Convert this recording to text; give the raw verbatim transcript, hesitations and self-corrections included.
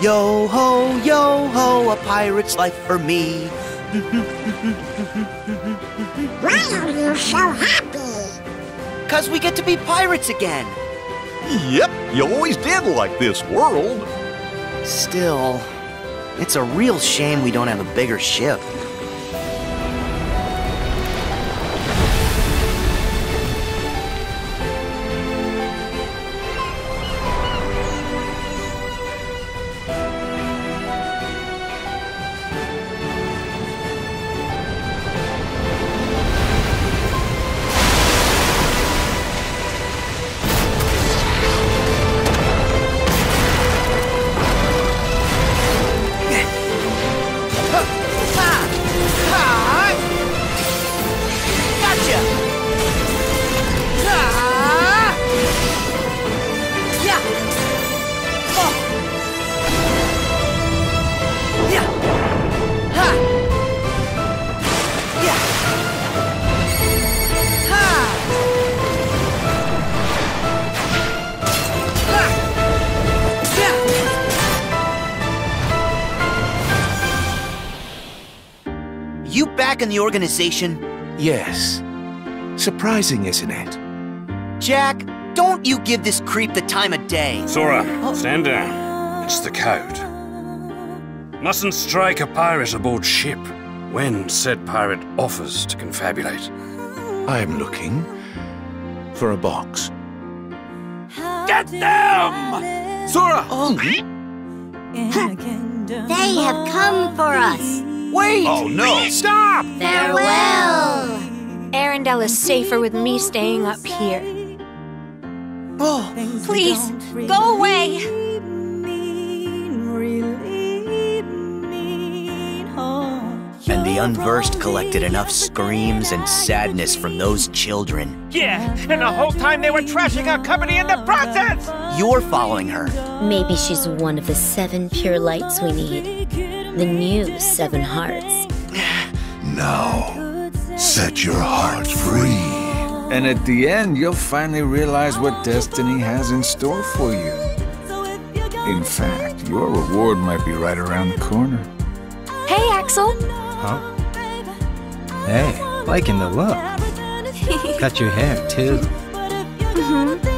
Yo ho, yo ho, a pirate's life for me. Why are you so happy? 'Cause we get to be pirates again. Yep, you always did like this world. Still, it's a real shame we don't have a bigger ship. You back in the organization? Yes. Surprising, isn't it? Jack, don't you give this creep the time of day. Sora, stand down. It's the code. Mustn't strike a pirate aboard ship when said pirate offers to confabulate. I'm looking for a box. Get them! Sora! Oh. They have come for us. Wait! Oh no! Stop! Farewell. Arendelle is safer with me staying up here. Oh. Please, go away! And the unversed collected enough screams and sadness from those children. Yeah, and the whole time they were trashing our company in the process! You're following her. Maybe she's one of the seven pure lights we need. The new seven hearts. Now, set your heart free. And at the end, you'll finally realize what destiny has in store for you. In fact, your reward might be right around the corner. Hey, Axel. Huh? Hey, liking the look. Cut your hair, too. Mm-hmm.